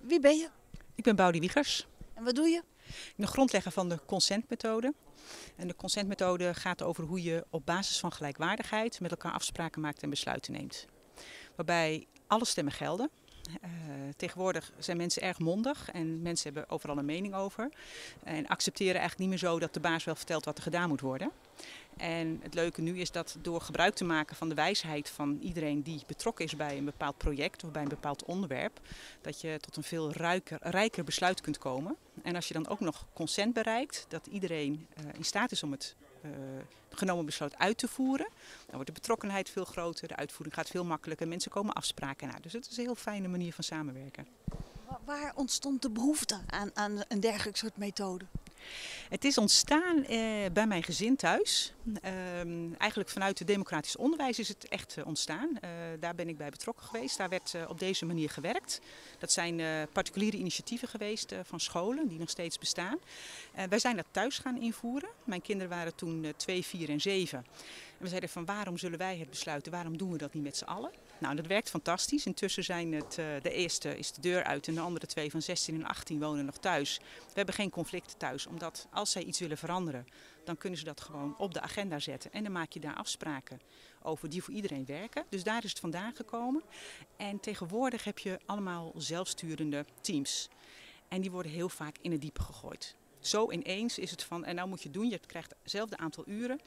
Wie ben je? Ik ben Boudie Wiegers. En wat doe je? Ik ben de grondlegger van de consentmethode. En de consentmethode gaat over hoe je op basis van gelijkwaardigheid met elkaar afspraken maakt en besluiten neemt. Waarbij alle stemmen gelden. Tegenwoordig zijn mensen erg mondig en mensen hebben overal een mening over. En accepteren eigenlijk niet meer zo dat de baas wel vertelt wat er gedaan moet worden. En het leuke nu is dat door gebruik te maken van de wijsheid van iedereen die betrokken is bij een bepaald project of bij een bepaald onderwerp, dat je tot een veel rijker besluit kunt komen. En als je dan ook nog consent bereikt, dat iedereen in staat is om het genomen besluit uit te voeren, dan wordt de betrokkenheid veel groter, de uitvoering gaat veel makkelijker, mensen komen afspraken na. Dus het is een heel fijne manier van samenwerken. Waar ontstond de behoefte aan een dergelijk soort methode? Het is ontstaan bij mijn gezin thuis. Eigenlijk vanuit het democratisch onderwijs is het echt ontstaan. Daar ben ik bij betrokken geweest. Daar werd op deze manier gewerkt. Dat zijn particuliere initiatieven geweest van scholen die nog steeds bestaan. Wij zijn dat thuis gaan invoeren. Mijn kinderen waren toen 2, 4 en 7. En we zeiden van waarom zullen wij het besluiten? Waarom doen we dat niet met z'n allen? Nou, dat werkt fantastisch. Intussen zijn de eerste is de deur uit en de andere 2 van 16 en 18 wonen nog thuis. We hebben geen conflicten thuis, omdat als zij iets willen veranderen, dan kunnen ze dat gewoon op de agenda zetten. En dan maak je daar afspraken over die voor iedereen werken. Dus daar is het vandaan gekomen. En tegenwoordig heb je allemaal zelfsturende teams. En die worden heel vaak in het diepe gegooid. Zo ineens is het van, en nou moet je het doen, je krijgt hetzelfde aantal uren.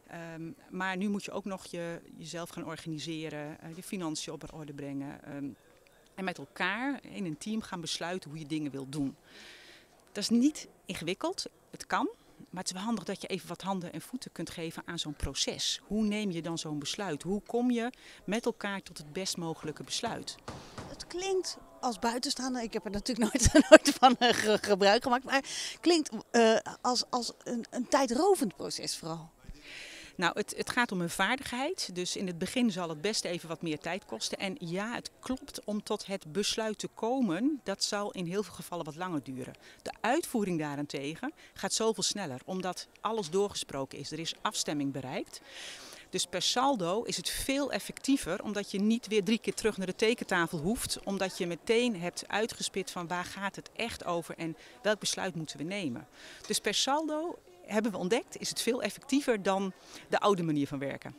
Maar nu moet je ook nog jezelf gaan organiseren, je financiën op orde brengen. En met elkaar in een team gaan besluiten hoe je dingen wilt doen. Dat is niet ingewikkeld, het kan. Maar het is wel handig dat je even wat handen en voeten kunt geven aan zo'n proces. Hoe neem je dan zo'n besluit? Hoe kom je met elkaar tot het best mogelijke besluit? Het klinkt als buitenstaander, ik heb er natuurlijk nooit van gebruik gemaakt, maar het klinkt als een tijdrovend proces vooral. Nou, het gaat om een vaardigheid. Dus in het begin zal het best even wat meer tijd kosten. En ja, het klopt, om tot het besluit te komen, dat zal in heel veel gevallen wat langer duren. De uitvoering daarentegen gaat zoveel sneller, omdat alles doorgesproken is. Er is afstemming bereikt. Dus per saldo is het veel effectiever, omdat je niet weer 3 keer terug naar de tekentafel hoeft. Omdat je meteen hebt uitgespit van waar gaat het echt over en welk besluit moeten we nemen. Dus per saldo hebben we ontdekt, is het veel effectiever dan de oude manier van werken.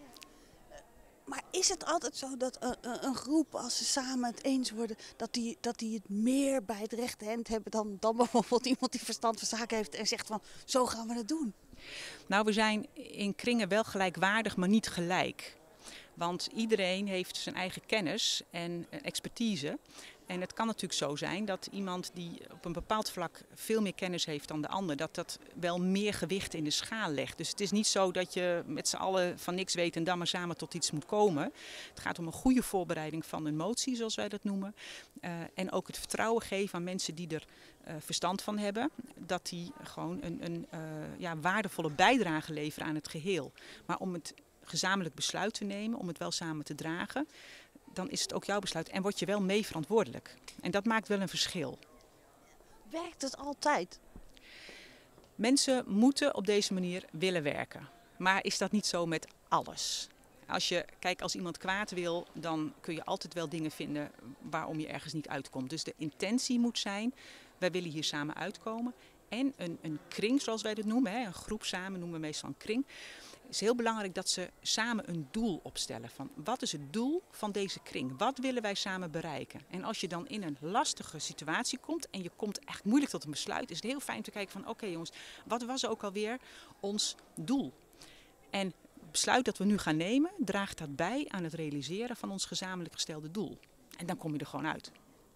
Maar is het altijd zo dat een groep, als ze samen het eens worden, dat die het meer bij het rechte eind hebben dan bijvoorbeeld iemand die verstand van zaken heeft en zegt van zo gaan we het doen? Nou, we zijn in kringen wel gelijkwaardig, maar niet gelijk. Want iedereen heeft zijn eigen kennis en expertise. En het kan natuurlijk zo zijn dat iemand die op een bepaald vlak veel meer kennis heeft dan de ander, dat wel meer gewicht in de schaal legt. Dus het is niet zo dat je met z'n allen van niks weet en dan maar samen tot iets moet komen. Het gaat om een goede voorbereiding van een motie, zoals wij dat noemen. En ook het vertrouwen geven aan mensen die er verstand van hebben. Dat die gewoon een waardevolle bijdrage leveren aan het geheel. Maar om het gezamenlijk besluit te nemen, om het wel samen te dragen, dan is het ook jouw besluit en word je wel mee verantwoordelijk. En dat maakt wel een verschil. Werkt het altijd? Mensen moeten op deze manier willen werken. Maar is dat niet zo met alles? Als iemand kwaad wil, dan kun je altijd wel dingen vinden waarom je ergens niet uitkomt. Dus de intentie moet zijn, wij willen hier samen uitkomen. En een kring, zoals wij dat noemen, een groep samen noemen we meestal een kring. Het is heel belangrijk dat ze samen een doel opstellen. Van wat is het doel van deze kring? Wat willen wij samen bereiken? En als je dan in een lastige situatie komt en je komt echt moeilijk tot een besluit, is het heel fijn te kijken van oké, jongens, wat was ook alweer ons doel? En het besluit dat we nu gaan nemen, draagt dat bij aan het realiseren van ons gezamenlijk gestelde doel. En dan kom je er gewoon uit.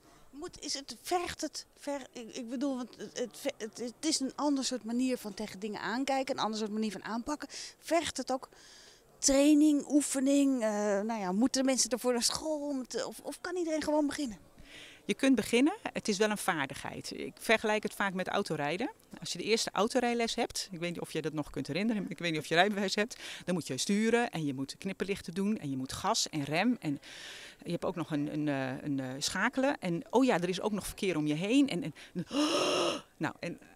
Ik bedoel, want het is een ander soort manier van tegen dingen aankijken, een ander soort manier van aanpakken. Vergt het ook training, oefening? Moeten mensen ervoor naar school? Of kan iedereen gewoon beginnen? Je kunt beginnen, het is wel een vaardigheid. Ik vergelijk het vaak met autorijden. Als je de eerste autorijles hebt, ik weet niet of je dat nog kunt herinneren, ik weet niet of je rijbewijs hebt, dan moet je sturen en je moet knipperlichten doen en je moet gas en rem en je hebt ook nog een schakelen en oh ja, er is ook nog verkeer om je heen.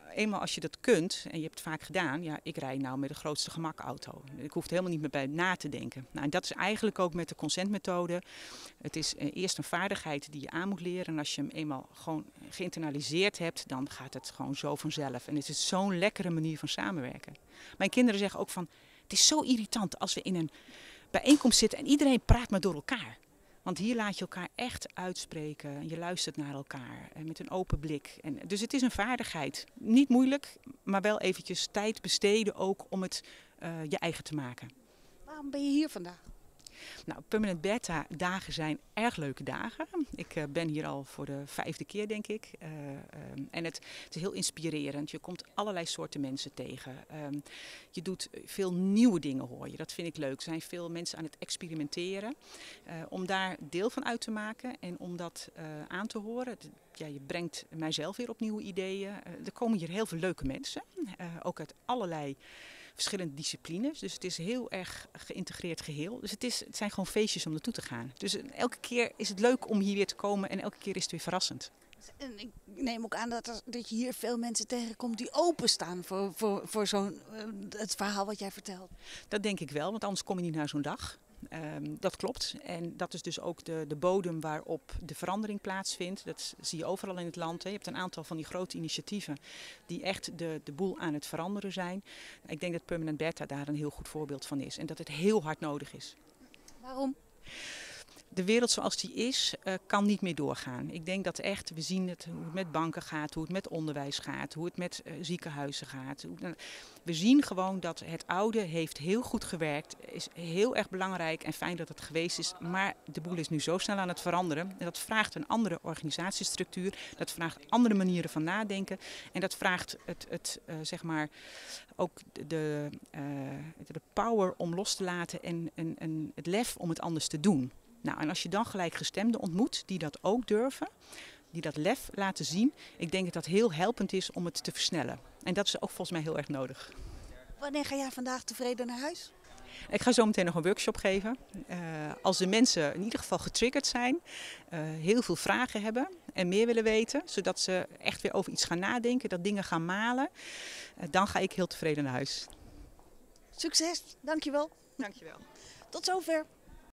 eenmaal als je dat kunt, en je hebt het vaak gedaan, ja, ik rijd nou met de grootste gemak auto. Ik hoef er helemaal niet meer bij na te denken. Nou, en dat is eigenlijk ook met de consentmethode. Het is eerst een vaardigheid die je aan moet leren. En als je hem eenmaal gewoon geïnternaliseerd hebt, dan gaat het gewoon zo vanzelf. En het is zo'n lekkere manier van samenwerken. Mijn kinderen zeggen ook van, het is zo irritant als we in een bijeenkomst zitten en iedereen praat maar door elkaar. Want hier laat je elkaar echt uitspreken. Je luistert naar elkaar met een open blik. Dus het is een vaardigheid. Niet moeilijk, maar wel eventjes tijd besteden ook om het je eigen te maken. Waarom ben je hier vandaag? Nou, Permanent Beta dagen zijn erg leuke dagen. Ik ben hier al voor de 5e keer, denk ik. En het is heel inspirerend. Je komt allerlei soorten mensen tegen. Je doet veel nieuwe dingen, hoor je. Dat vind ik leuk. Er zijn veel mensen aan het experimenteren. Om daar deel van uit te maken en om dat aan te horen. Ja, je brengt mijzelf weer op nieuwe ideeën. Er komen hier heel veel leuke mensen. Ook uit allerlei verschillende disciplines. Dus het is heel erg geïntegreerd geheel. Dus het zijn gewoon feestjes om naartoe te gaan. Dus elke keer is het leuk om hier weer te komen en elke keer is het weer verrassend. En ik neem ook aan dat je hier veel mensen tegenkomt die openstaan voor het verhaal wat jij vertelt. Dat denk ik wel, want anders kom je niet naar zo'n dag. Dat klopt. En dat is dus ook de bodem waarop de verandering plaatsvindt. Dat zie je overal in het land. Hè. Je hebt een aantal van die grote initiatieven die echt de boel aan het veranderen zijn. Ik denk dat Permanent Beta daar een heel goed voorbeeld van is. En dat het heel hard nodig is. Waarom? De wereld zoals die is, kan niet meer doorgaan. Ik denk dat echt, we zien het, hoe het met banken gaat, hoe het met onderwijs gaat, hoe het met ziekenhuizen gaat. We zien gewoon dat het oude heeft heel goed gewerkt, is heel erg belangrijk en fijn dat het geweest is. Maar de boel is nu zo snel aan het veranderen. En dat vraagt een andere organisatiestructuur, dat vraagt andere manieren van nadenken. En dat vraagt zeg maar, ook de power om los te laten en het lef om het anders te doen. Nou, en als je dan gelijkgestemden ontmoet die dat ook durven, die dat lef laten zien, ik denk dat dat heel helpend is om het te versnellen. En dat is ook volgens mij heel erg nodig. Wanneer ga jij vandaag tevreden naar huis? Ik ga zo meteen nog een workshop geven. Als de mensen in ieder geval getriggerd zijn, heel veel vragen hebben en meer willen weten, zodat ze echt weer over iets gaan nadenken, dat dingen gaan malen, dan ga ik heel tevreden naar huis. Succes, dankjewel. Dankjewel. Tot zover.